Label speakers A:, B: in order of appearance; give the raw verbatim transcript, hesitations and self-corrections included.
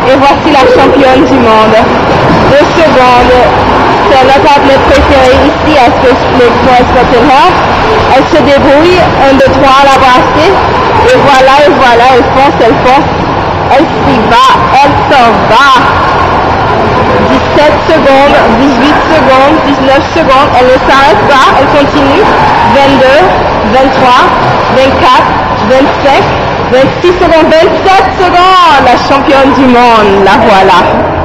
A: Et voici la championne du monde. Deux secondes. C'est notre athlète préférée ici à ce split cross Tottenham. Elle se débrouille. Un, deux, trois, la brasser. Et voilà, et voilà, elle fonce, elle fonce. Elle s'y va, elle s'en va. dix-sept secondes, dix-huit secondes, dix-neuf secondes. Elle ne s'arrête pas, elle continue. vingt-deux, vingt-trois, vingt-quatre, vingt-cinq, vingt-six secondes, vingt-sept secondes. La championne du monde, la voilà.